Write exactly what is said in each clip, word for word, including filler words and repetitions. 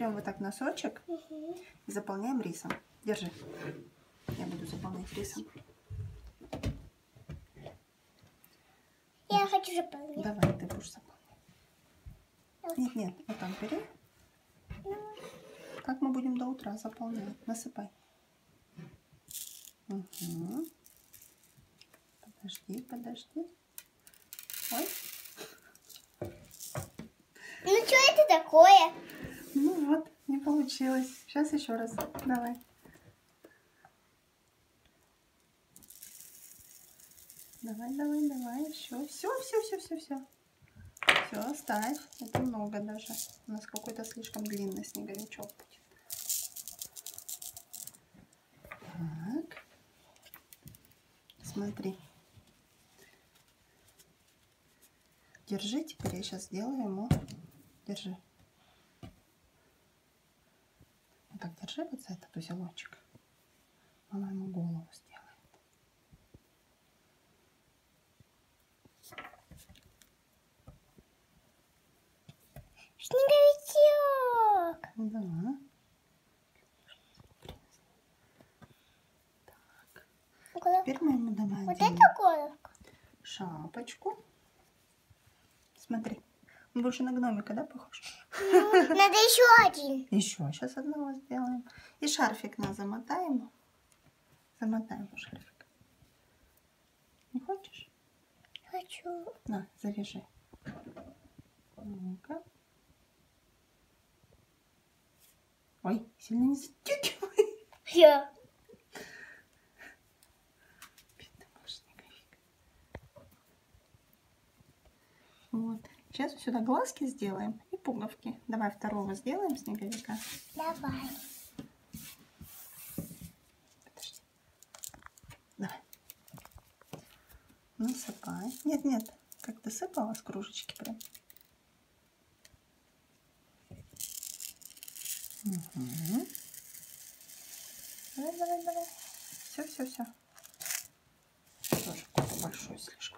берем вот так носочек Угу. и заполняем рисом. Держи. Я буду заполнять рисом. Я хочу заполнять. Давай, ты будешь заполнять. Нет, нет, вот так бери. Как мы будем до утра заполнять? Насыпай. Угу. Подожди, подожди. Ой. Ну что это такое? Ну вот, не получилось. Сейчас еще раз. Давай. Давай, давай, давай. Еще. Все, все, все, все, все. Все, оставь. Это много даже. У нас какой-то слишком длинный снеговичок будет. Так. Смотри. Держи, теперь я сейчас сделаю ему. Держи. Вот так держи вот за этот узелочек. Мама ему голову сделает. Снеговичок. Да. Так. Теперь мы ему добавим Вот это головка. шапочку. Смотри. Он больше на гномика, да, похож? Ну, надо еще один. Еще сейчас одного сделаем. И шарфик нас замотаем. Замотаем шарфик. Не хочешь? Хочу. На, завяжи. Ну-ка. Ой, сильно не затягивай. Я. Бедный мой снеговик. Вот. Сейчас сюда глазки сделаем и пуговки. Давай второго сделаем снеговика. Давай. Подожди. Давай. Насыпай. Нет, нет. Как ты сыпала с кружечки прям. Угу. Давай, давай, давай. Все, все, все. Тоже какой-то большой слишком.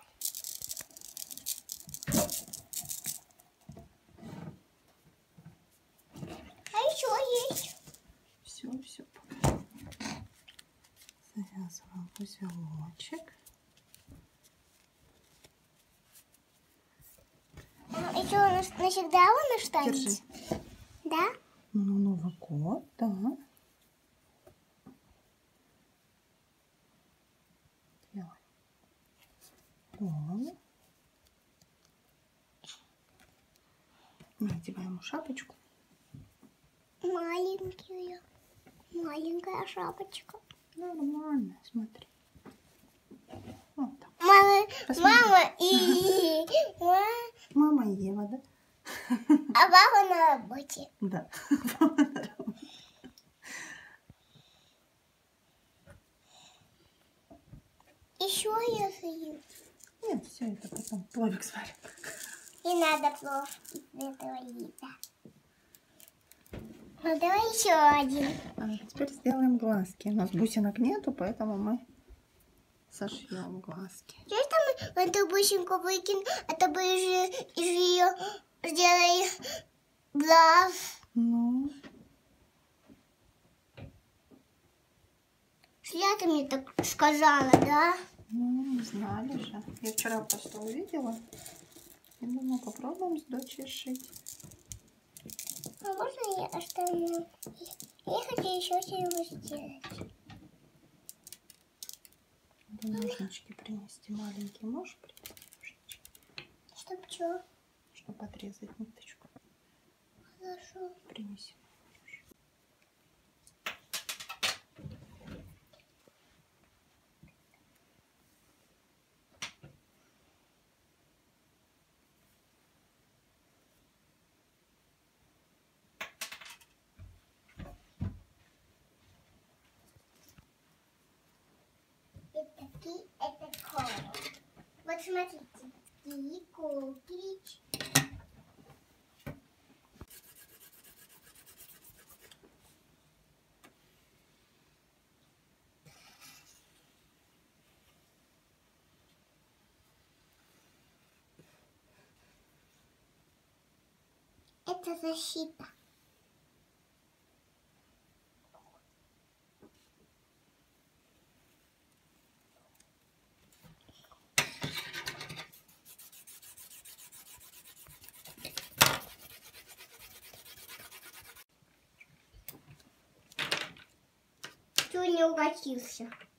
А еще есть. Все, все, пока. Завязываем узелочек. Еще он навсегда он останется? Держи. Да? Ну, Новый год, да. Делай. Голову. Надеваем ему шапочку. Маленькая. Маленькая шапочка. Нормально, смотри. Вот так. Мама, Посмотри. мама и Мама и Ева, да? а папа на работе. Да. Еще я сою. Нет, все это потом пловик сварим. И надо плов из этого яйца. Ну давай еще один. А теперь сделаем глазки. У нас бусинок нету, поэтому мы сошьем глазки. Что мы эту бусинку выкинем, а то бы же из ее сделай глаз. Ну, Зря ты мне так сказала, да? ну, не знали же. Я вчера просто увидела. И думаю, попробуем с дочей шить. А можно я оставлю? Я хочу еще что-нибудь сделать. Надо ножнички принести маленькие. Можешь принести ножнички? Чтоб что? Чтобы отрезать ниточку. Хорошо. Принеси. Это ки, это ко. Вот смотрите. Ки, ко, кич. Это защита. не укатился.